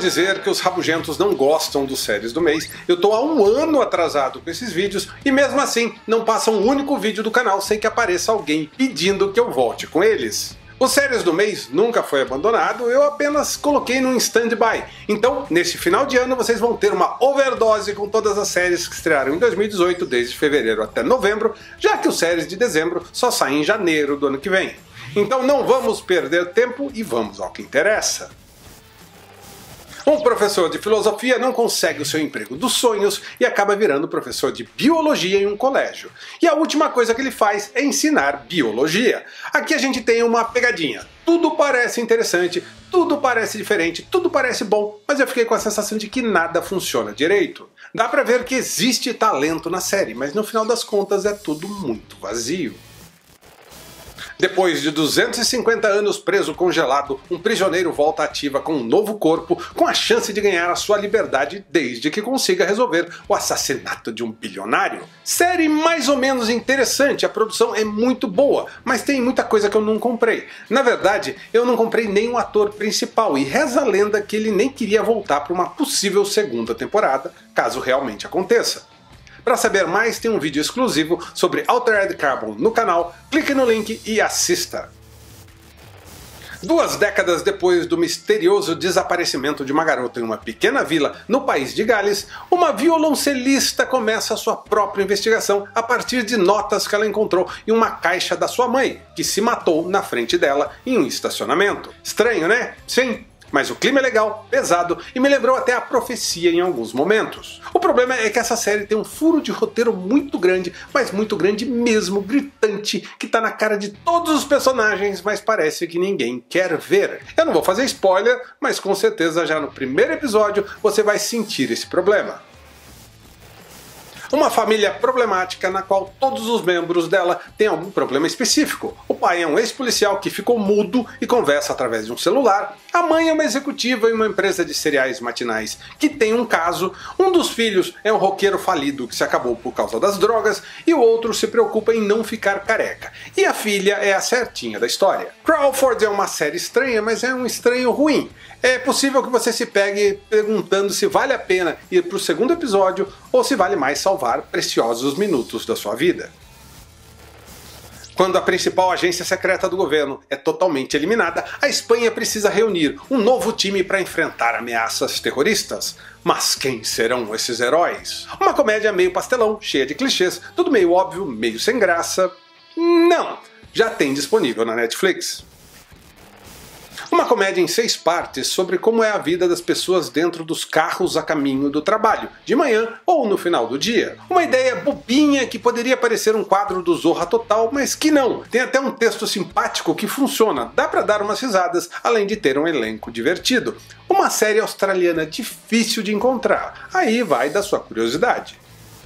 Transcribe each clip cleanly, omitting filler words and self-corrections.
dizer que os rabugentos não gostam dos séries do mês. Eu tô há um ano atrasado com esses vídeos e mesmo assim não passa um único vídeo do canal sem que apareça alguém pedindo que eu volte com eles. Os séries do mês nunca foi abandonado, eu apenas coloquei num stand-by. Então, nesse final de ano, vocês vão ter uma overdose com todas as séries que estrearam em 2018, desde fevereiro até novembro, já que os séries de dezembro só saem em janeiro do ano que vem. Então não vamos perder tempo e vamos ao que interessa. Um professor de filosofia não consegue o seu emprego dos sonhos e acaba virando professor de biologia em um colégio. E a última coisa que ele faz é ensinar biologia. Aqui a gente tem uma pegadinha. Tudo parece interessante, tudo parece diferente, tudo parece bom, mas eu fiquei com a sensação de que nada funciona direito. Dá pra ver que existe talento na série, mas no final das contas é tudo muito vazio. Depois de 250 anos preso congelado, um prisioneiro volta ativa com um novo corpo, com a chance de ganhar a sua liberdade desde que consiga resolver o assassinato de um bilionário. Série mais ou menos interessante, a produção é muito boa, mas tem muita coisa que eu não comprei. Na verdade, eu não comprei nem o ator principal e reza a lenda que ele nem queria voltar para uma possível segunda temporada, caso realmente aconteça. Para saber mais, tem um vídeo exclusivo sobre Altered Carbon no canal, clique no link e assista. 2 décadas depois do misterioso desaparecimento de uma garota em uma pequena vila no país de Gales, uma violoncelista começa a sua própria investigação a partir de notas que ela encontrou em uma caixa da sua mãe, que se matou na frente dela em um estacionamento. Estranho, né? Sim. Mas o clima é legal, pesado e me lembrou até a Profecia em alguns momentos. O problema é que essa série tem um furo de roteiro muito grande, mas muito grande mesmo, gritante, que tá na cara de todos os personagens, mas parece que ninguém quer ver. Eu não vou fazer spoiler, mas com certeza já no primeiro episódio você vai sentir esse problema. Uma família problemática na qual todos os membros dela têm algum problema específico. O pai é um ex-policial que ficou mudo e conversa através de um celular. A mãe é uma executiva em uma empresa de cereais matinais que tem um caso. Um dos filhos é um roqueiro falido que se acabou por causa das drogas e o outro se preocupa em não ficar careca. E a filha é a certinha da história. Crawford é uma série estranha, mas é um estranho ruim. É possível que você se pegue perguntando se vale a pena ir para o segundo episódio ou se vale mais salvar preciosos minutos da sua vida. Quando a principal agência secreta do governo é totalmente eliminada, a Espanha precisa reunir um novo time para enfrentar ameaças terroristas. Mas quem serão esses heróis? Uma comédia meio pastelão, cheia de clichês, tudo meio óbvio, meio sem graça. Não! Já tem disponível na Netflix. Uma comédia em 6 partes sobre como é a vida das pessoas dentro dos carros a caminho do trabalho, de manhã ou no final do dia. Uma ideia bobinha que poderia parecer um quadro do Zorra Total, mas que não. Tem até um texto simpático que funciona, dá pra dar umas risadas, além de ter um elenco divertido. Uma série australiana difícil de encontrar, aí vai da sua curiosidade.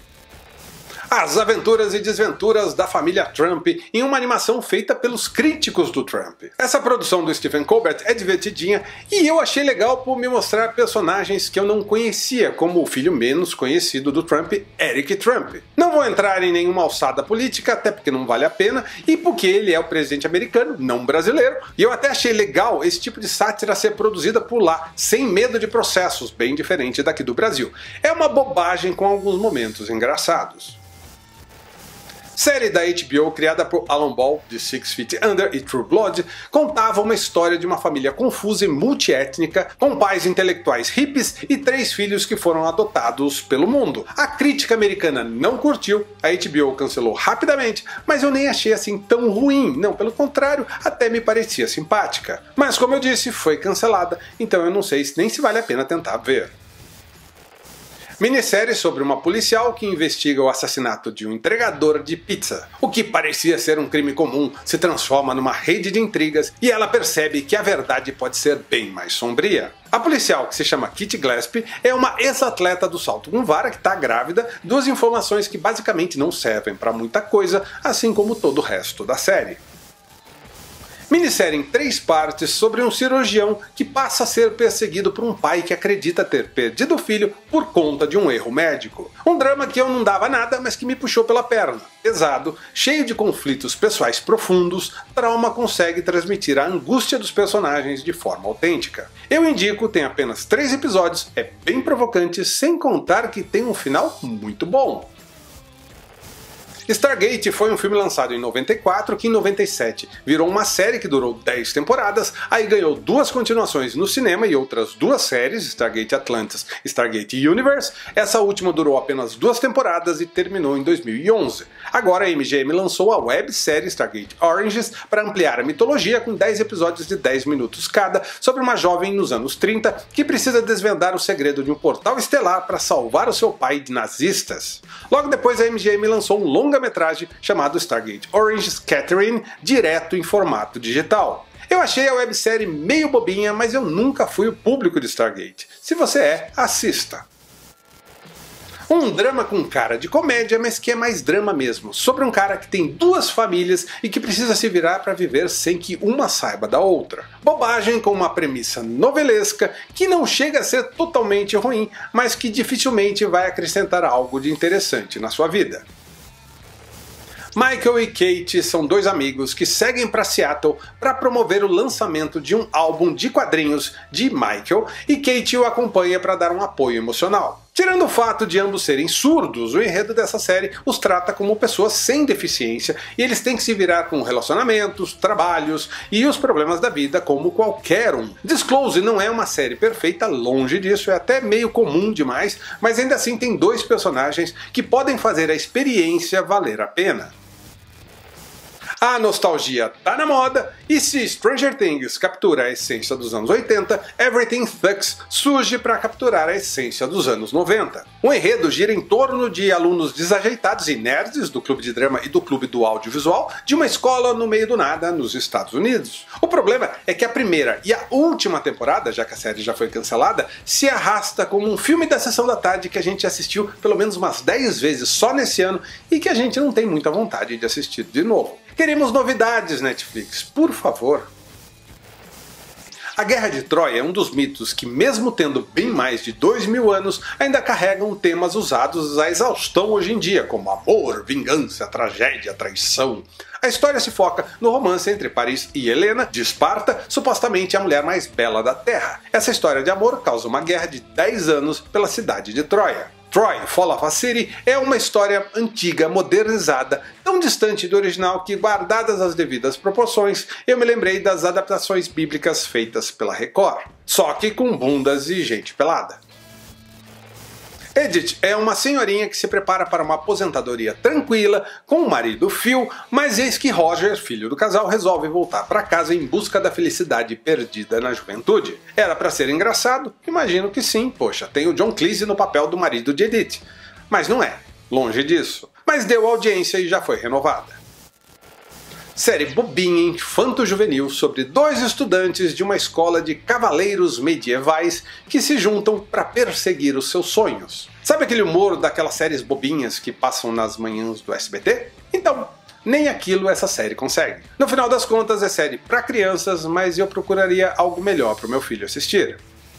As aventuras e desventuras da família Trump em uma animação feita pelos críticos do Trump. Essa produção do Stephen Colbert é divertidinha e eu achei legal por me mostrar personagens que eu não conhecia, como o filho menos conhecido do Trump, Eric Trump. Não vou entrar em nenhuma alçada política, até porque não vale a pena, e porque ele é o presidente americano, não brasileiro, e eu até achei legal esse tipo de sátira ser produzida por lá, sem medo de processos, bem diferente daqui do Brasil. É uma bobagem com alguns momentos engraçados. Série da HBO criada por Alan Ball, de 6 Feet Under e True Blood, contava uma história de uma família confusa e multiétnica, com pais intelectuais hippies e 3 filhos que foram adotados pelo mundo. A crítica americana não curtiu, a HBO cancelou rapidamente, mas eu nem achei assim tão ruim, não, pelo contrário, até me parecia simpática. Mas como eu disse, foi cancelada, então eu não sei nem se vale a pena tentar ver. Minissérie sobre uma policial que investiga o assassinato de um entregador de pizza. O que parecia ser um crime comum se transforma numa rede de intrigas e ela percebe que a verdade pode ser bem mais sombria. A policial, que se chama Kitty Gillespie, é uma ex-atleta do salto com vara que está grávida, 2 informações que basicamente não servem para muita coisa, assim como todo o resto da série. Minissérie em 3 partes sobre um cirurgião que passa a ser perseguido por um pai que acredita ter perdido o filho por conta de um erro médico. Um drama que eu não dava nada, mas que me puxou pela perna. Pesado, cheio de conflitos pessoais profundos, Trauma consegue transmitir a angústia dos personagens de forma autêntica. Eu indico, tem apenas 3 episódios, é bem provocante, sem contar que tem um final muito bom. Stargate foi um filme lançado em 94 que em 97 virou uma série que durou 10 temporadas, aí ganhou 2 continuações no cinema e outras 2 séries, Stargate Atlantis e Stargate Universe. Essa última durou apenas 2 temporadas e terminou em 2011. Agora a MGM lançou a websérie Stargate Origins para ampliar a mitologia com 10 episódios de 10 minutos cada sobre uma jovem nos anos 30 que precisa desvendar o segredo de um portal estelar para salvar o seu pai de nazistas. Logo depois a MGM lançou um longa-metragem chamado Stargate Origins Catherine, direto em formato digital. Eu achei a websérie meio bobinha, mas eu nunca fui o público de Stargate. Se você é, assista. Um drama com cara de comédia, mas que é mais drama mesmo, sobre um cara que tem 2 famílias e que precisa se virar para viver sem que uma saiba da outra. Bobagem com uma premissa novelesca que não chega a ser totalmente ruim, mas que dificilmente vai acrescentar algo de interessante na sua vida. Michael e Kate são 2 amigos que seguem para Seattle para promover o lançamento de um álbum de quadrinhos de Michael e Kate o acompanha para dar um apoio emocional. Tirando o fato de ambos serem surdos, o enredo dessa série os trata como pessoas sem deficiência e eles têm que se virar com relacionamentos, trabalhos e os problemas da vida como qualquer um. Disclose não é uma série perfeita, longe disso, é até meio comum demais, mas ainda assim tem 2 personagens que podem fazer a experiência valer a pena. A nostalgia tá na moda, e se Stranger Things captura a essência dos anos 80, Everything Sucks surge para capturar a essência dos anos 90. O enredo gira em torno de alunos desajeitados e nerds do clube de drama e do clube do audiovisual de uma escola no meio do nada nos Estados Unidos. O problema é que a primeira e a última temporada, já que a série já foi cancelada, se arrasta como um filme da sessão da tarde que a gente assistiu pelo menos umas 10 vezes só nesse ano e que a gente não tem muita vontade de assistir de novo. Queremos novidades, Netflix, por favor. A Guerra de Troia é um dos mitos que, mesmo tendo bem mais de 2000 anos, ainda carregam temas usados à exaustão hoje em dia, como amor, vingança, tragédia, traição. A história se foca no romance entre Paris e Helena, de Esparta, supostamente a mulher mais bela da Terra. Essa história de amor causa uma guerra de 10 anos pela cidade de Troia. Troy, Fall of a City é uma história antiga, modernizada, tão distante do original que, guardadas as devidas proporções, eu me lembrei das adaptações bíblicas feitas pela Record. Só que com bundas e gente pelada. Edith é uma senhorinha que se prepara para uma aposentadoria tranquila com o marido Phil, mas eis que Roger, filho do casal, resolve voltar para casa em busca da felicidade perdida na juventude. Era para ser engraçado? Imagino que sim, poxa, tem o John Cleese no papel do marido de Edith. Mas não é, longe disso. Mas deu audiência e já foi renovada. Série bobinha infanto-juvenil sobre 2 estudantes de uma escola de cavaleiros medievais que se juntam para perseguir os seus sonhos. Sabe aquele humor daquelas séries bobinhas que passam nas manhãs do SBT? Então, nem aquilo essa série consegue. No final das contas é série para crianças, mas eu procuraria algo melhor para o meu filho assistir.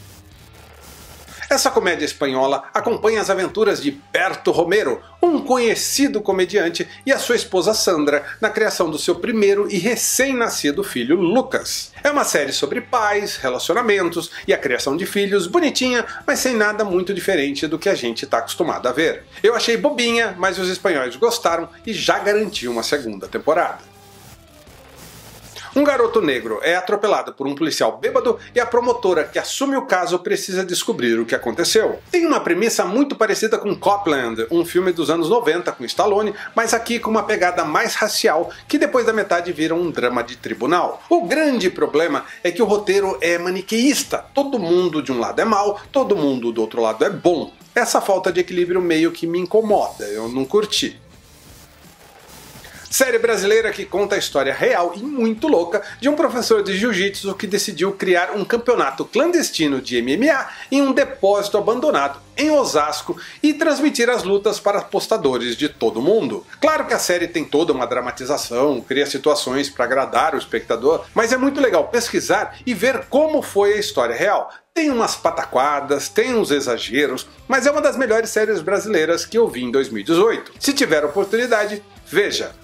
Essa comédia espanhola acompanha as aventuras de Berto Romero, um conhecido comediante, e a sua esposa Sandra na criação do seu primeiro e recém-nascido filho Lucas. É uma série sobre pais, relacionamentos e a criação de filhos, bonitinha, mas sem nada muito diferente do que a gente está acostumado a ver. Eu achei bobinha, mas os espanhóis gostaram e já garantiu uma segunda temporada. Um garoto negro é atropelado por um policial bêbado e a promotora que assume o caso precisa descobrir o que aconteceu. Tem uma premissa muito parecida com Copland, um filme dos anos 90 com Stallone, mas aqui com uma pegada mais racial, que depois da metade vira um drama de tribunal. O grande problema é que o roteiro é maniqueísta, todo mundo de um lado é mau, todo mundo do outro lado é bom. Essa falta de equilíbrio meio que me incomoda, eu não curti. Série brasileira que conta a história real e muito louca de um professor de jiu-jitsu que decidiu criar um campeonato clandestino de MMA em um depósito abandonado em Osasco e transmitir as lutas para apostadores de todo o mundo. Claro que a série tem toda uma dramatização, cria situações para agradar o espectador, mas é muito legal pesquisar e ver como foi a história real. Tem umas pataquadas, tem uns exageros, mas é uma das melhores séries brasileiras que eu vi em 2018. Se tiver oportunidade, veja.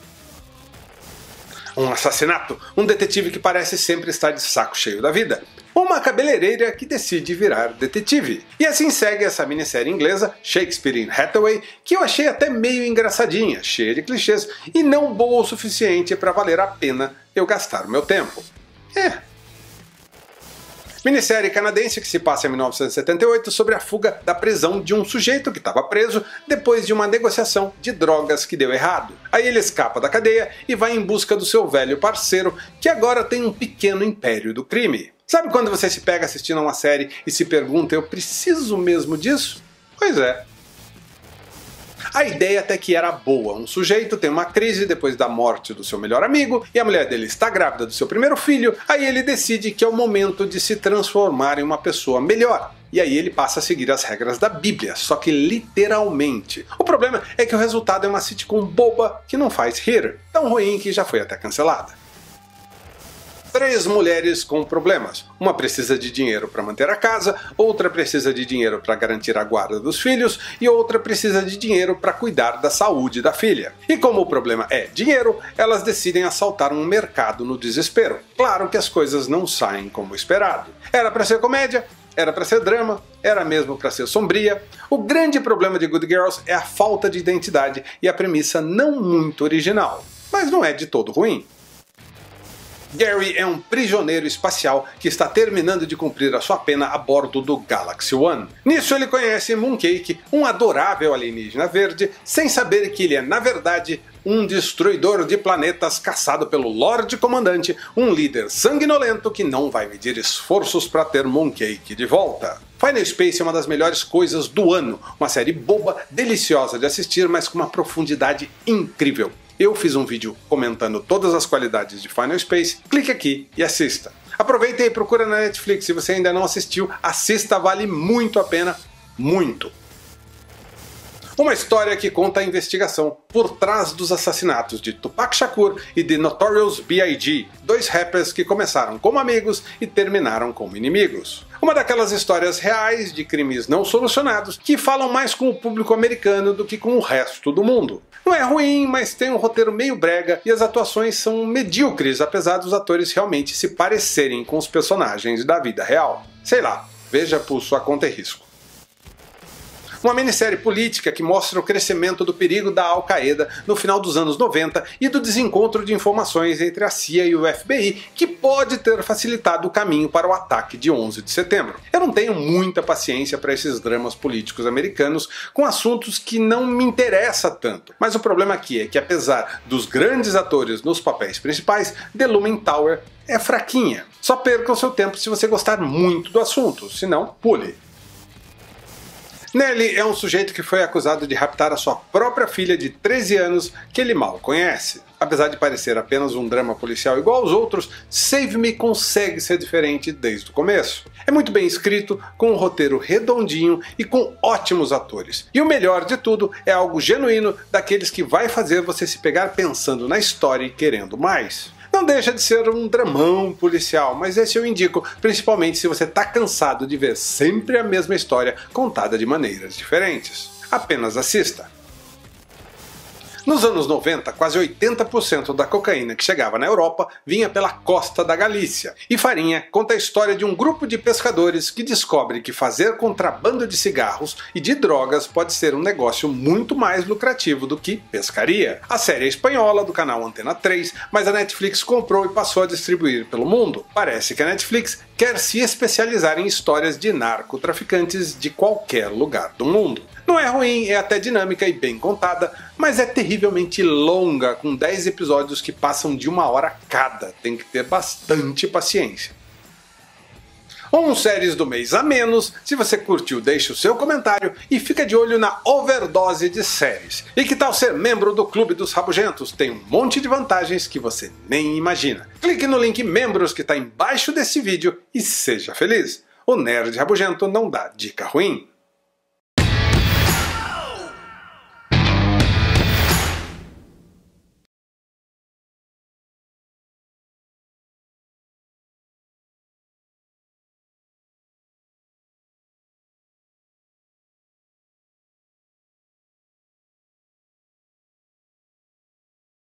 Um assassinato, um detetive que parece sempre estar de saco cheio da vida, uma cabeleireira que decide virar detetive. E assim segue essa minissérie inglesa, Shakespeare in Hathaway, que eu achei até meio engraçadinha, cheia de clichês e não boa o suficiente para valer a pena eu gastar o meu tempo. Minissérie canadense que se passa em 1978 sobre a fuga da prisão de um sujeito que estava preso depois de uma negociação de drogas que deu errado. Aí ele escapa da cadeia e vai em busca do seu velho parceiro, que agora tem um pequeno império do crime. Sabe quando você se pega assistindo a uma série e se pergunta, eu preciso mesmo disso? Pois é. A ideia até que era boa. Um sujeito tem uma crise depois da morte do seu melhor amigo e a mulher dele está grávida do seu primeiro filho, aí ele decide que é o momento de se transformar em uma pessoa melhor. E aí ele passa a seguir as regras da Bíblia, só que literalmente. O problema é que o resultado é uma sitcom boba que não faz rir, tão ruim que já foi até cancelada. 3 mulheres com problemas. Uma precisa de dinheiro para manter a casa, outra precisa de dinheiro para garantir a guarda dos filhos e outra precisa de dinheiro para cuidar da saúde da filha. E como o problema é dinheiro, elas decidem assaltar um mercado no desespero. Claro que as coisas não saem como esperado. Era para ser comédia, era para ser drama, era mesmo para ser sombria. O grande problema de Good Girls é a falta de identidade e a premissa não muito original. Mas não é de todo ruim. Gary é um prisioneiro espacial que está terminando de cumprir a sua pena a bordo do Galaxy One. Nisso ele conhece Mooncake, um adorável alienígena verde, sem saber que ele é, na verdade, um destruidor de planetas caçado pelo Lorde Comandante, um líder sanguinolento que não vai medir esforços para ter Mooncake de volta. Final Space é uma das melhores coisas do ano, uma série boba, deliciosa de assistir, mas com uma profundidade incrível. Eu fiz um vídeo comentando todas as qualidades de Final Space, clique aqui e assista. Aproveita e procura na Netflix, se você ainda não assistiu, assista, vale muito a pena, muito. Uma história que conta a investigação por trás dos assassinatos de Tupac Shakur e de Notorious B.I.G., 2 rappers que começaram como amigos e terminaram como inimigos. Uma daquelas histórias reais de crimes não solucionados que falam mais com o público americano do que com o resto do mundo. Não é ruim, mas tem um roteiro meio brega e as atuações são medíocres, apesar dos atores realmente se parecerem com os personagens da vida real. Sei lá, veja por sua conta e risco. Uma minissérie política que mostra o crescimento do perigo da Al-Qaeda no final dos anos 90 e do desencontro de informações entre a CIA e o FBI que pode ter facilitado o caminho para o ataque de 11 de setembro. Eu não tenho muita paciência para esses dramas políticos americanos com assuntos que não me interessam tanto, mas o problema aqui é que apesar dos grandes atores nos papéis principais, The Looming Tower é fraquinha. Só perca o seu tempo se você gostar muito do assunto, senão pule. Nelly é um sujeito que foi acusado de raptar a sua própria filha de 13 anos que ele mal conhece. Apesar de parecer apenas um drama policial igual aos outros, Save Me consegue ser diferente desde o começo. É muito bem escrito, com um roteiro redondinho e com ótimos atores. E o melhor de tudo é algo genuíno, daqueles que vai fazer você se pegar pensando na história e querendo mais. Não deixa de ser um dramão policial, mas esse eu indico, principalmente se você está cansado de ver sempre a mesma história contada de maneiras diferentes. Apenas assista. Nos anos 90, quase 80% da cocaína que chegava na Europa vinha pela costa da Galícia. E Farinha conta a história de um grupo de pescadores que descobre que fazer contrabando de cigarros e de drogas pode ser um negócio muito mais lucrativo do que pescaria. A série é espanhola, do canal Antena 3, mas a Netflix comprou e passou a distribuir pelo mundo. Parece que a Netflix quer se especializar em histórias de narcotraficantes de qualquer lugar do mundo. Não é ruim, é até dinâmica e bem contada, mas é terrivelmente longa, com 10 episódios que passam de 1 hora cada. Tem que ter bastante paciência. Um séries do mês a menos. Se você curtiu, deixe o seu comentário e fica de olho na overdose de séries. E que tal ser membro do Clube dos Rabugentos? Tem um monte de vantagens que você nem imagina. Clique no link membros que está embaixo desse vídeo e seja feliz. O Nerd Rabugento não dá dica ruim.